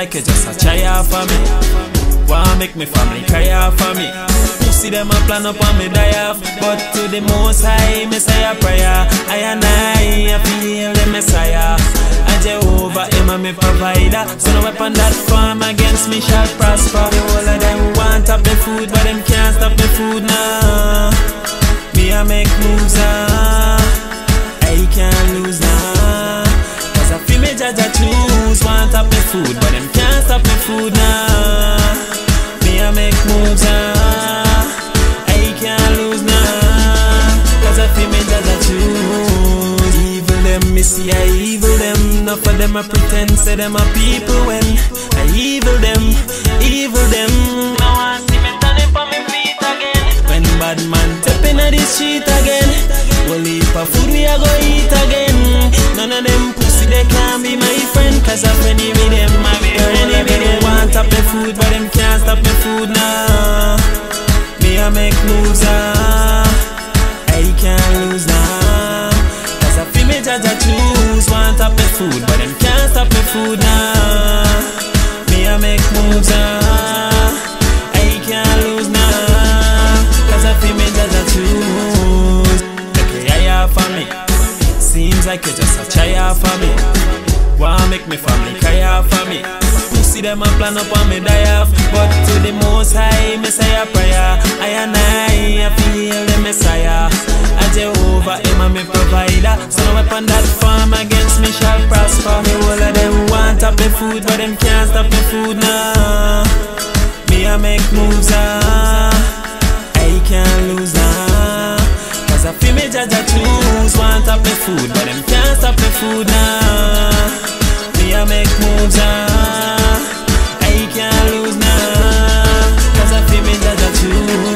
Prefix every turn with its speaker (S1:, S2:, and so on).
S1: like you just a try out for me. Wanna make me family cry out for me. Pussy them a plan up on me die off, but to the Most High me say a prayer. I feel the Messiah, and Jehovah him a me provider. So no weapon that form against me shall prosper. The whole of them want up the food, but them can't stop the food now. Me a make moves I can't lose now. Cause I feel me judge I choose. Want up the food, but them can't stop the food now. Me a make moves I can't lose now. Cause I feel me judge I choose. Evil them, me see I evil them. Enough of them I pretend say them are people when I evil them, evil them. Now I see me turning for me feet again. When bad man tapping at the street again. We'll leave for food we a go eat again. None of them pussy they can't be my friend. Cause I'm friendly with them, my enemy. They want up the food but them can't stop the food now. Me a make moves I can't lose now. Cause I feel me judge I choose. Want up the food but them can't stop the food now. Me a make moves I can't lose now. Cause I feel me judge I choose. For me, seems like you just a try out for me. Wanna make me family cry out for me. Pussy them a plan up on me die off, but to the Most High me say a prayer. I feel the Messiah, and Jehovah him a me provider. So no weapon that form against me shall prosper. The whole of them want up the food, but them can't stop the food now. Me a make moves I can't lose now. I feel me judge I choose. Want up the food, but them can't stop the food now. Me a make moves I can't lose now. Cause I feel me judge I choose.